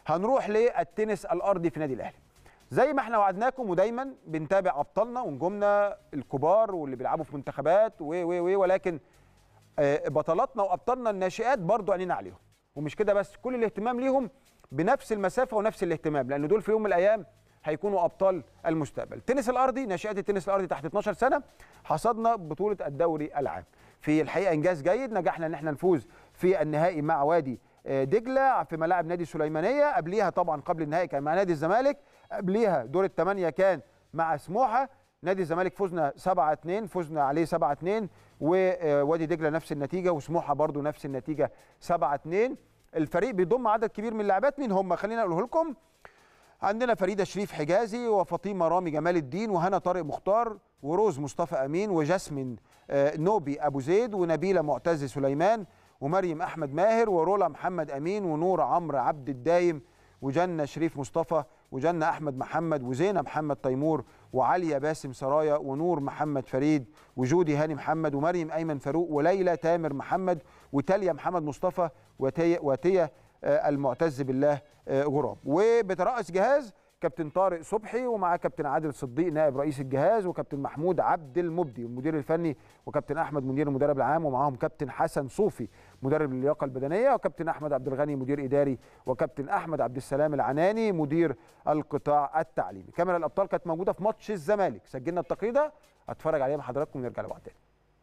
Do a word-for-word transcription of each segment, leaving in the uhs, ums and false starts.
هنروح للتنس الارضي في نادي الاهلي. زي ما احنا وعدناكم ودايما بنتابع ابطالنا ونجومنا الكبار واللي بيلعبوا في منتخبات و و و ولكن بطلاتنا وابطالنا الناشئات برضو عينينا عليهم، ومش كده بس، كل الاهتمام ليهم بنفس المسافه ونفس الاهتمام، لان دول في يوم من الايام هيكونوا ابطال المستقبل. التنس الارضي، ناشئات التنس الارضي تحت اتناشر سنه، حصدنا بطوله الدوري العام. في الحقيقه انجاز جيد، نجحنا ان احنا نفوز في النهائي مع وادي دجله في ملاعب نادي سليمانيه، قبليها طبعا قبل النهائي كان مع نادي الزمالك، قبليها دور الثمانيه كان مع سموحه. نادي الزمالك فزنا سبعة اتنين، فزنا عليه سبعة اتنين، ووادي دجله نفس النتيجه، وسموحه برضو نفس النتيجه سبعة اتنين. الفريق بيضم عدد كبير من اللاعبات. مين هم؟ خلينا اقوله لكم. عندنا فريده شريف حجازي، وفاطمه رامي جمال الدين، وهنا طارق مختار، وروز مصطفى امين، وجاسمين نوبي ابو زيد، ونبيله معتز سليمان، ومريم احمد ماهر، ورولا محمد امين، ونور عمرو عبد الدايم، وجنه شريف مصطفى، وجنه احمد محمد، وزينه محمد تيمور، وعليا باسم سرايا، ونور محمد فريد، وجودي هاني محمد، ومريم ايمن فاروق، وليلى تامر محمد، وتاليا محمد مصطفى، وتيا المعتز بالله غراب. وبترأس جهاز كابتن طارق صبحي، ومع كابتن عادل صديق نائب رئيس الجهاز، وكابتن محمود عبد المبدي المدير الفني، وكابتن احمد منير المدرب العام، ومعاهم كابتن حسن صوفي مدرب اللياقه البدنيه، وكابتن احمد عبد الغني مدير اداري، وكابتن احمد عبد السلام العناني مدير القطاع التعليمي. كاميرا الابطال كانت موجوده في ماتش الزمالك، سجلنا التقرير ده، اتفرج عليه مع حضراتكم ونرجع لبعض تاني.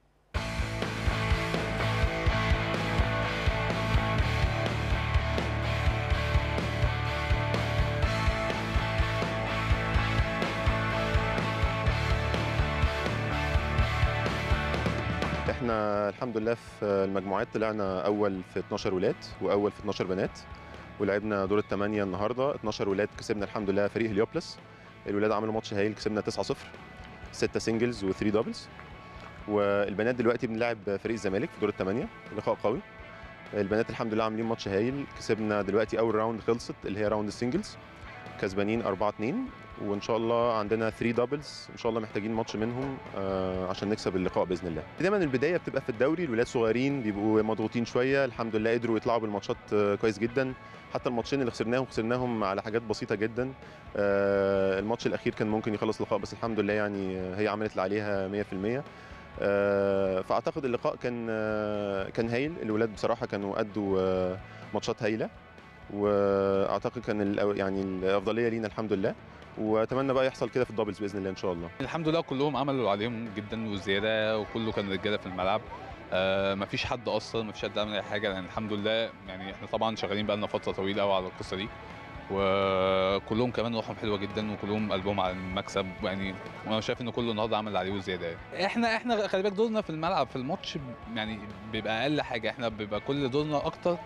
احنا الحمد لله في المجموعات طلعنا اول في اتناشر ولاد واول في اتناشر بنات، ولعبنا دور الثمانيه النهارده. اتناشر ولاد كسبنا الحمد لله فريق هليوبلس، الولاد عملوا ماتش هايل، كسبنا تسعة صفر، ستة سنجلز وثلاثة دبلز. والبنات دلوقتي بنلعب فريق الزمالك في دور الثمانيه، لقاء قوي. البنات الحمد لله عاملين ماتش هايل، كسبنا دلوقتي اول راوند خلصت اللي هي راوند السنجلز، كسبانين أربعة اتنين، وان شاء الله عندنا ثلاثة دبلز، ان شاء الله محتاجين ماتش منهم آه عشان نكسب اللقاء باذن الله. دايما البدايه بتبقى في الدوري، الولاد صغيرين بيبقوا مضغوطين شويه، الحمد لله قدروا يطلعوا بالماتشات آه كويس جدا. حتى الماتشين اللي خسرناهم خسرناهم على حاجات بسيطه جدا. آه الماتش الاخير كان ممكن يخلص لقاء، بس الحمد لله يعني هي عملت اللي عليها مية في المية. آه فاعتقد اللقاء كان آه كان هايل، الولاد بصراحه كانوا ادوا آه ماتشات هايله، واعتقد كان يعني الافضليه لينا الحمد لله، واتمنى بقى يحصل كده في الدبلز باذن الله ان شاء الله. الحمد لله كلهم عملوا اللي عليهم جدا وزياده، وكله كان رجاله في الملعب. آه مفيش حد قصر، مفيش حد عمل اي حاجه، يعني الحمد لله. يعني احنا طبعا شغالين بقى لنا فتره طويله قوي على القصه دي، وكلهم كمان روحهم حلوه جدا، وكلهم قلبهم على المكسب. يعني وانا شايف ان كله النهارده عمل اللي عليه وزياده. يعني احنا احنا خلي بالك دورنا في الملعب في الماتش يعني بيبقى اقل حاجه، احنا بيبقى كل دورنا اكتر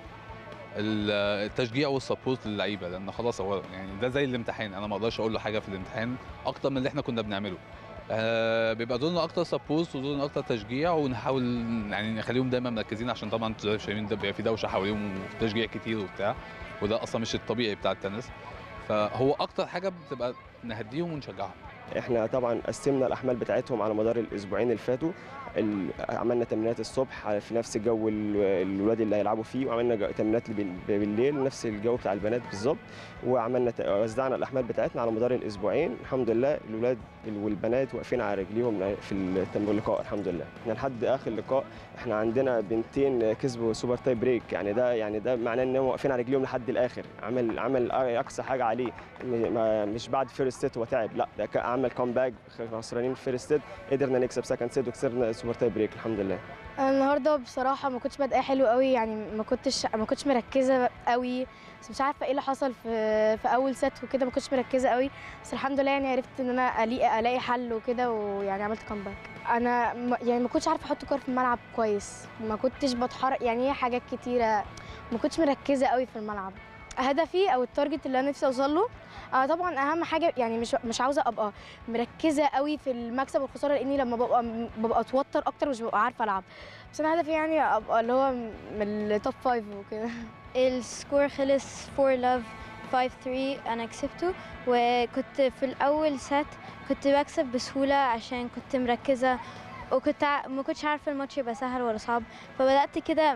التشجيع والسبورت للعيبه، لان خلاص هو يعني ده زي الامتحان، انا ما اقدرش اقول له حاجه في الامتحان اكتر من اللي احنا كنا بنعمله. آه بيبقى دورنا اكتر سبورت ودورنا اكتر تشجيع، ونحاول يعني نخليهم دايما مركزين، عشان طبعا انتوا شايفين ده بيبقى في دوشه حواليهم وتشجيع كتير وبتاع، وده اصلا مش الطبيعي بتاع التنس. فهو اكتر حاجه بتبقى نهديهم ونشجعهم. احنا طبعا قسمنا الاحمال بتاعتهم على مدار الاسبوعين اللي فاتوا، عملنا تمرينات الصبح في نفس الجو الولاد اللي هيلعبوا فيه، وعملنا تمرينات بالليل نفس الجو بتاع البنات بالظبط، وعملنا وزعنا الاحمال بتاعتنا على مدار الاسبوعين. الحمد لله الولاد والبنات واقفين على رجليهم في اللقاء الحمد لله. احنا لحد اخر لقاء احنا عندنا بنتين كسبوا سوبر تاي بريك، يعني ده يعني ده معناه انهم واقفين على رجليهم لحد الاخر. عمل عمل اقصى حاجه عليه، مش بعد فيرست سيت وتعب، لا ده عمل كومباك، خسرانين فيرست سيت قدرنا نكسب سكند سيت وكسبنا سوبر تاي بريك الحمد لله. انا النهارده بصراحه ما كنتش بادئه حلو قوي، يعني ما كنتش ما كنتش مركزه قوي، بس مش عارفه ايه اللي حصل في في اول سيت وكده، ما كنتش مركزه قوي، بس الحمد لله يعني عرفت ان انا الاقي الاقي حل وكده، ويعني عملت كومباك. انا يعني ما كنتش عارفه احط كور في الملعب كويس، ما كنتش بتحرك، يعني هي حاجات كتيره ما كنتش مركزه قوي في الملعب. هدفي او التارجت اللي انا نفسي اوصل له آه طبعا اهم حاجه، يعني مش مش عاوزه ابقى مركزه قوي في المكسب والخساره، لاني لما ببقى ببقى اتوتر اكتر مش ببقى عارفه العب، بس انا هدفي يعني ابقى اللي هو من التوب فايف وكده. السكور خلص فور لاف خمسة ثلاثة، انا كسبته، وكنت في الاول سات كنت بكسب بسهوله عشان كنت مركزه، وكنت ما كنتش عارفه الماتش يبقى سهل ولا صعب، فبدات كده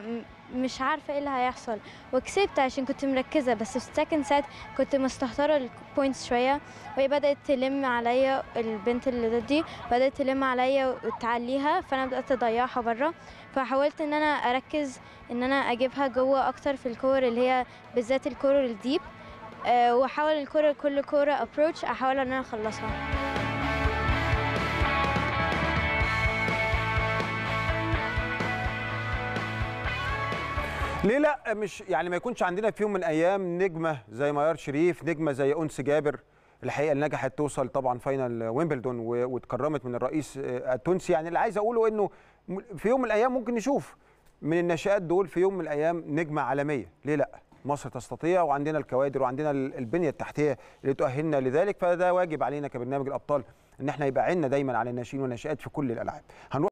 مش عارفه ايه اللي هيحصل، وكسبت عشان كنت مركزه. بس في السكند سات كنت مستهتره البوينتس شويه، وهي بدات تلم عليا، البنت اللي ضدي بدات تلم عليا وتعليها، فانا بدات اضيعها بره. فحاولت ان انا اركز ان انا اجيبها جوه اكتر في الكور اللي هي بالذات الكور الديب، أه واحاول الكره كل كوره ابروتش احاول ان انا اخلصها. ليه لا مش يعني ما يكونش عندنا في يوم من الايام نجمه زي ميار شريف، نجمه زي انس جابر، الحقيقه اللي نجحت توصل طبعا فاينل ويمبلدون واتكرمت من الرئيس التونسي. يعني اللي عايز اقوله انه في يوم من الايام ممكن نشوف من الناشئات دول في يوم من الايام نجمه عالميه. ليه لا؟ مصر تستطيع، وعندنا الكوادر وعندنا البنيه التحتيه اللي تؤهلنا لذلك. فده واجب علينا كبرنامج الابطال ان احنا يبقى عندنا دايما على الناشئين والناشئات في كل الالعاب.